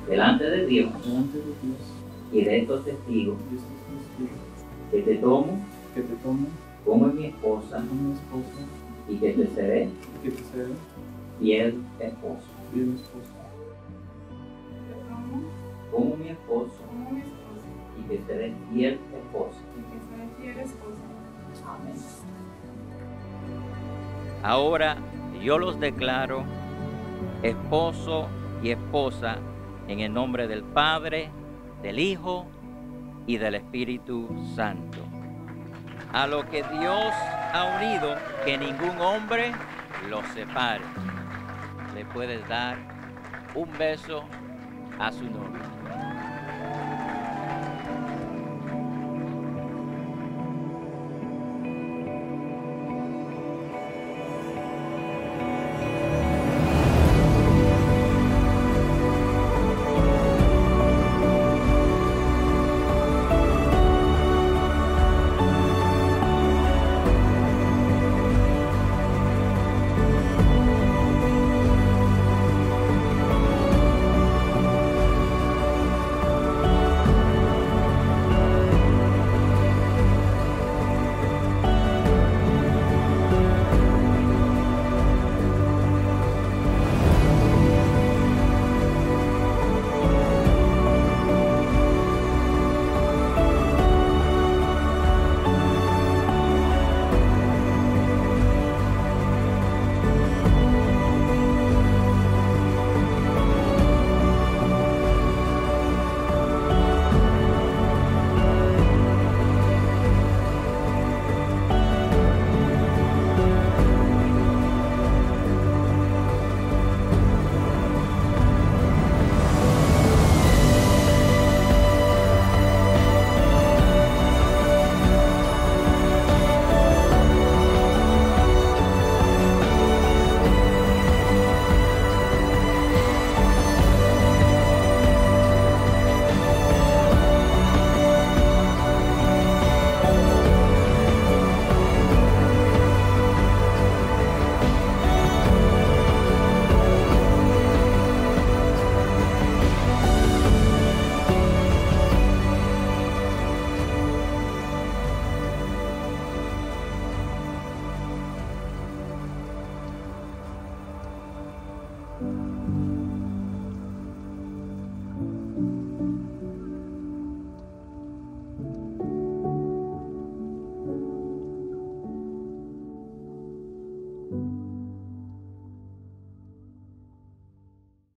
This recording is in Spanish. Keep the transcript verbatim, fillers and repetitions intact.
delante de Dios delante de Dios y de estos testigos y estos testigos que te tomo que te tomo como mi esposa como mi esposa y que te seré y que te seré fiel esposo. fiel esposo. Te tomo Como mi esposo como mi esposa y que seré fiel esposo. y que seré fiel esposa. Amén. Ahora yo los declaro esposo y esposa en el nombre del Padre, del Hijo y del Espíritu Santo. A lo que Dios ha unido, que ningún hombre los separe. Le puedes dar un beso a su novio. Thank you.